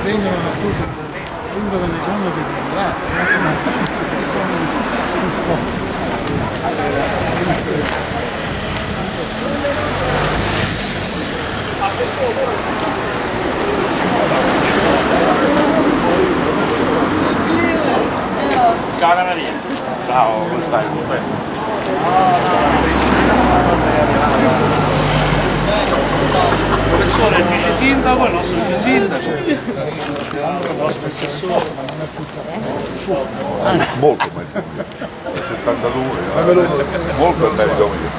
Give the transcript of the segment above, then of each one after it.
vengono appunto, prendono le gambe degli andati. Ciao Maria. Ciao, come stai? Professore, il vice sindaco, il nostro vice sindaco, il nostro assessore. Molto meglio mio. 72, molto meglio mio.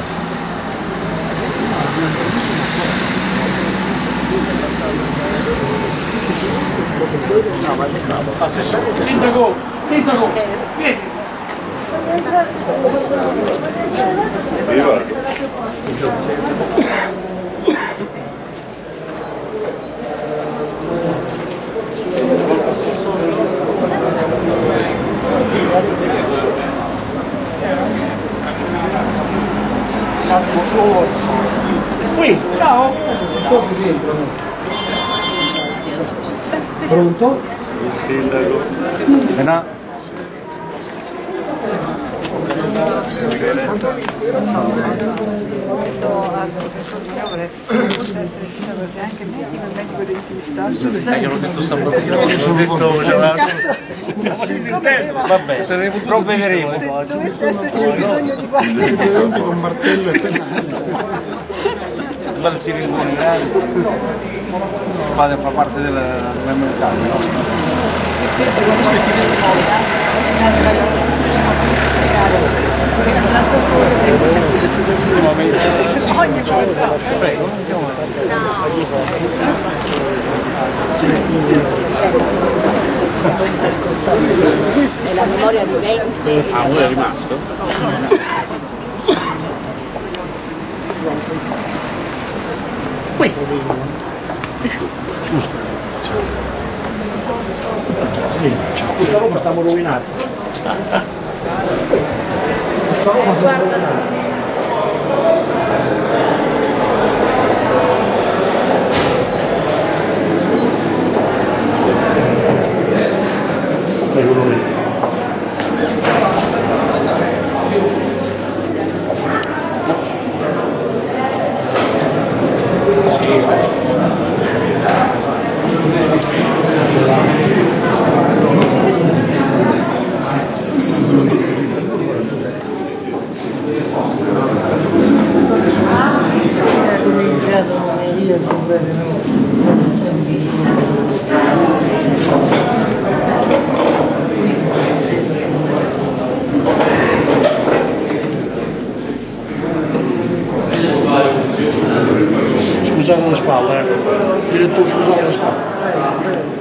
Assessore, sindaco, vieni. Viva. Qui, ciao. Pronto? Il sindaco. Al professor Di Fiore, oltre ad essere sindaco, sei anche medico e medico dentista. Io l'ho detto stamattina, l'ho detto, vabbè, provvederemo. Se dovesse esserci bisogno di qualche... Con martello e pennello. Bello si rincuori, fa parte del mercato, no? Spesso quando c'è più di ogni volta. Prego, È la memoria vivente. ah, uno è rimasto? Qui. Questa roba stiamo rovinando. Guarda. Scusate le spalle, direttore, scusate le spalle.